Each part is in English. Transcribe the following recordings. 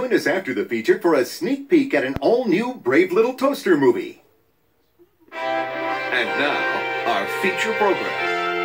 Join us after the feature for a sneak peek at an all-new Brave Little Toaster movie. And now, our feature program.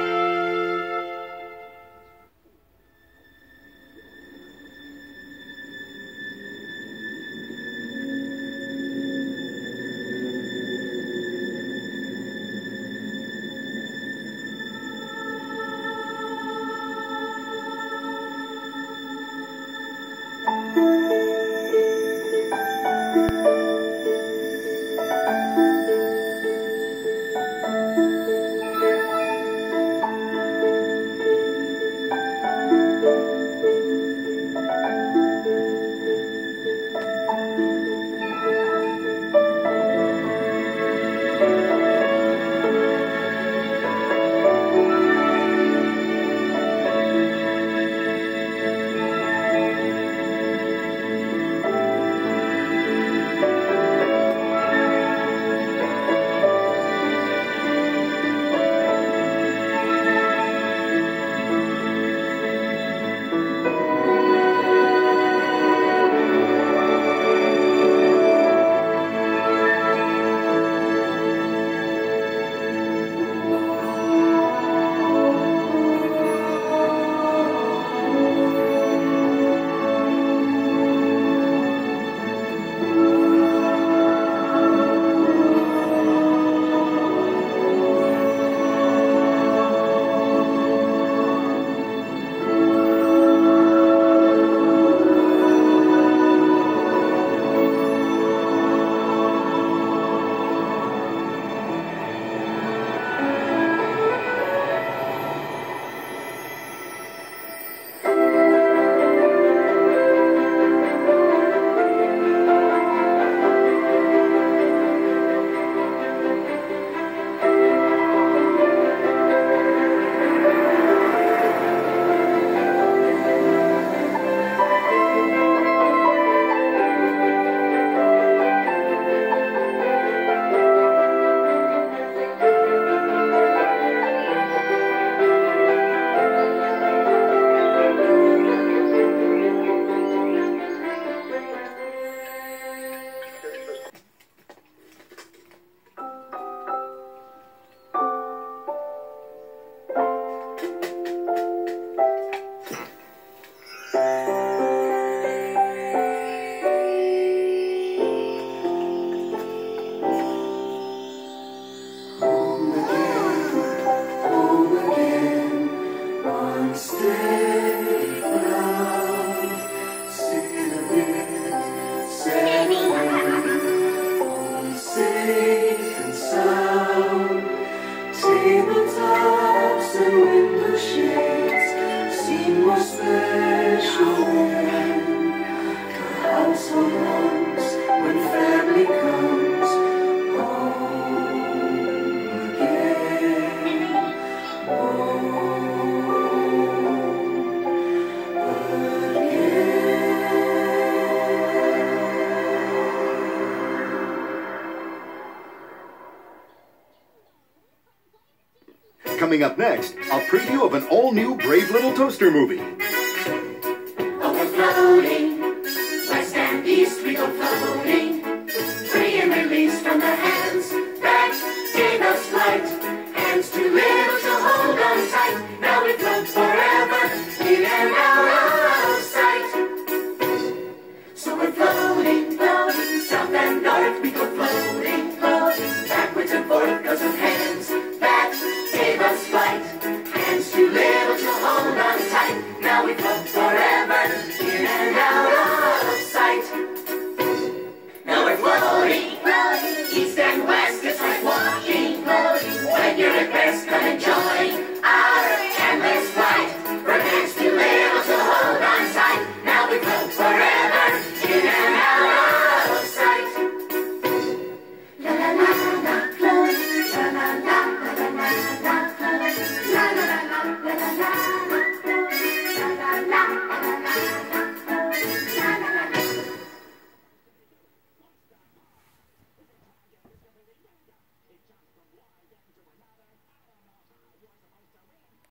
Coming up next, a preview of an all-new Brave Little Toaster movie. Overflowing, west and east we go floating, free and released from the hands that gave us flight, hands too little to hold on tight. Now we float forever, in and out of sight. So we're floating, floating, south and north we go floating, floating, backwards and forth 'cause of hands that gave us flight, hands too little to hold on tight. Now we float forever, in and out of sight. Now we're floating, floating, east and